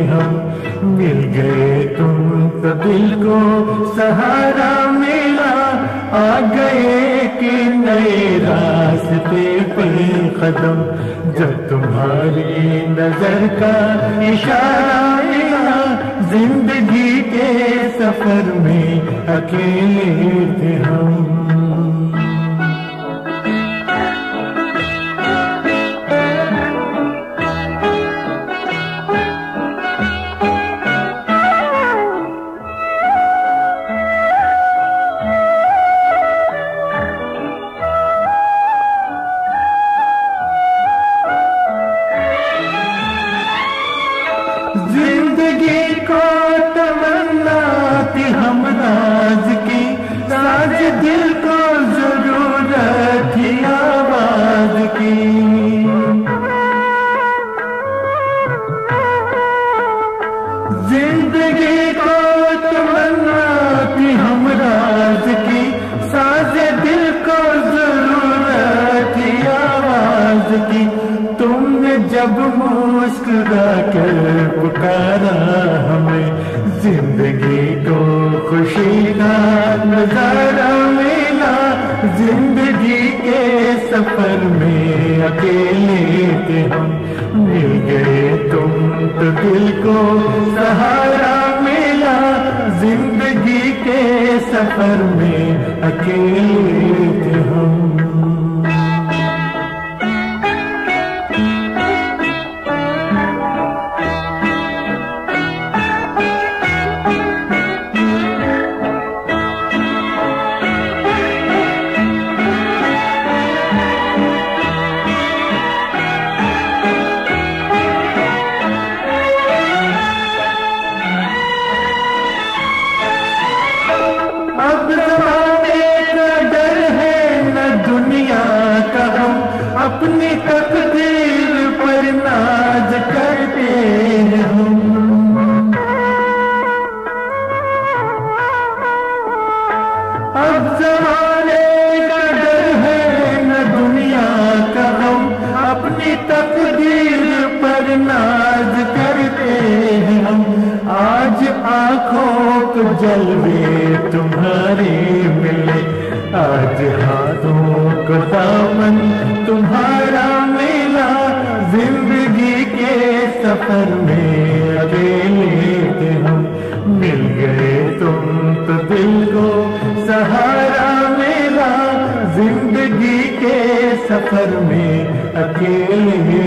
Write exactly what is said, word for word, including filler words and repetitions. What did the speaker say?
हम, मिल गए तुम तो दिल को सहारा मिला, आ गए कि नए रास्ते पे कदम, जब तुम्हारी नजर का इशारा मिला, जिंदगी के सफर में अकेले थे हम। जिंदगी को तमन्ना थी हम राज की, राज दिल को जरूरत थी आवाज की। जिंदगी को तमन्ना थी हम राज की, साज दिल को जरूरत थी आवाज की। तुमने जब मुस्कुरा कर पुकारा हमें, जिंदगी को खुशी का नजारा मिला, जिंदगी के सफर में अकेले थे हम, मिल गए तुम तो दिल को सहारा मिला, जिंदगी के सफर में अकेले थे हम। अब जमाने का डर है न दुनिया का, हम अपनी तकदीर पर नाज करते हैं हम। अब जमाने का डर है न दुनिया का, हम अपनी तकदीर पर नाज करते हैं हम। आज आंखों को जलवे तुम्हारे मिले, आज हाथों को दामन तुम्हारा मिला, जिंदगी के सफर में अकेले थे हम, मिल गए तुम तो दिल को सहारा मिला, जिंदगी के सफर में अकेले